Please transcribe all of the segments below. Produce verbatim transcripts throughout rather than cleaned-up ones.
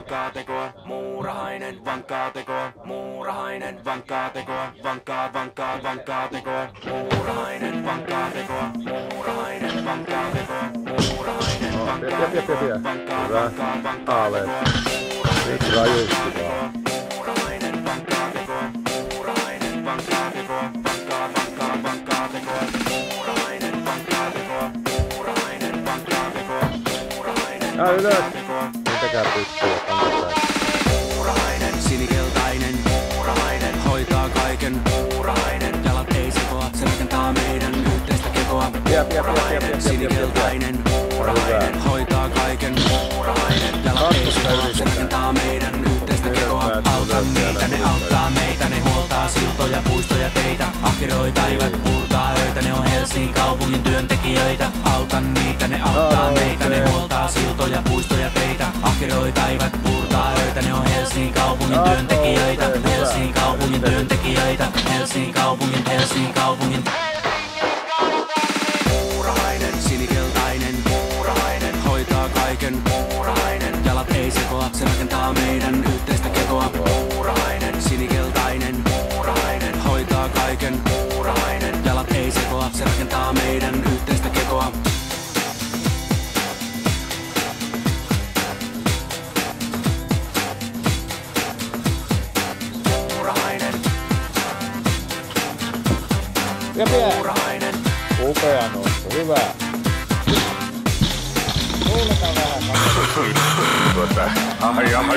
vankkaa tekoa, muurahainen, vankkaa tekoa, muurahainen, vankkaa tekoa, vankkaa, vankkaa, vankkaa tekoa, muurahainen, vankkaa tekoa, muurahainen, vankkaa tekoa, muurahainen, vankkaa tekoa, vankkaa, vankkaa, vankkaa tekoa, muurahainen, vankkaa tekoa, muurahainen, vankkaa tekoa, vankkaa, vankkaa, vankkaa tekoa, muurahainen, vankkaa tekoa, muurahainen, vankkaa tekoa, muurahainen, vankkaa tekoa. Mitäkään pystyy kannataan. Muurahainen, sinikeltainen, muurahainen, hoitaa kaiken, muurahainen, jalat ei sekoa, se rakentaa meidän yhteistä kekoa. Muurahainen, sinikeltainen, muurahainen, hoitaa kaiken, muurahainen, jalat ei sekoa, se rakentaa meidän yhteistä kekoa. Auta meitä, ne auttaa meitä, ne huoltaa siltoja, puistoja, teitä, ahkeroita eivät puurtaa öitä, ne on Helsingin kaupungin työntekijöitä. Auta niitä, ne auttaa meitä, ne huoltaa siltoja, puistoja, teitä, ahkeroita eivät puurtaa öitä, ne on Helsingin kaupungin työntekijöitä. Helsingin kaupungin työntekijöitä, Helsingin kaupungin, Helsingin kaupungin. Muurahainen, sinikeltainen, muurahainen, hoitaa kaiken, muurahainen, jalat ei sekoa, se rakentaa meidän yhteistä kekoa. Muurahainen, sinikeltainen, muurahainen, hoitaa kaiken, muurahainen, jalat ei sekoa, se rakentaa meidän yhteistä kekoa. Muurahainen, muurahainen. Upea nousu, hyvä. Kuuletaan vähän. Tuota, aha, jaha,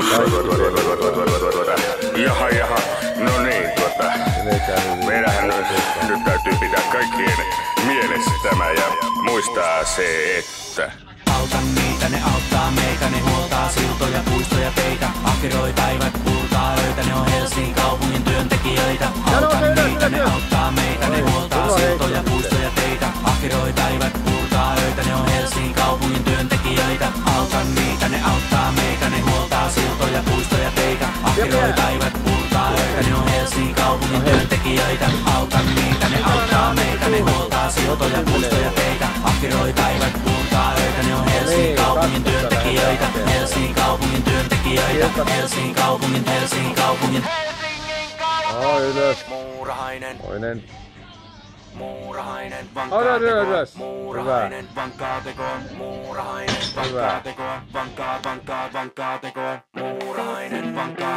jaha, jaha, no niin, tuota, meidänhän nyt täytyy pitää kaikkien mielessä tämä ja muistaa se, että Auta niitä, ne auttaa meitä, ne huoltaa siltoja, puistoja, teitä, ahkeroita eivät puurtaa öitä, ne on Helsingin kaupungin työntekijöitä. Auta niitä, ne auttaa meitä, ne huoltaa siltoja, puistoja, teitä, ahkeroita eivät puurtaa öitä, ne on Helsingin kaupungin työntekijöitä. Auta niitä, ne auttaa meitä, ne huoltaa siltoja, puistoja, teitä, ahkeroita eivät puurtaa öitä, ne on Helsingin kaupungin työntekijöitä. Auta niitä, ne auttaa meitä, ne huoltaa siltoja, puistoja, teitä, ahkeroita eivät puurtaa öitä, ne on Helsingin kaupungin työntekijöitä. Helsingin kaupungin työntekijöitä. Helsingin kaupungin, Helsingin kaupungin. Oh, ylös. Muurahainen. Toinen. Muurahainen, vankkaa tekoa, muurahainen, vankkaa tekoa, muurahainen, vankkaa tekoa, vankkaa, vankkaa, vankkaa tekoa, muurahainen, vankkaa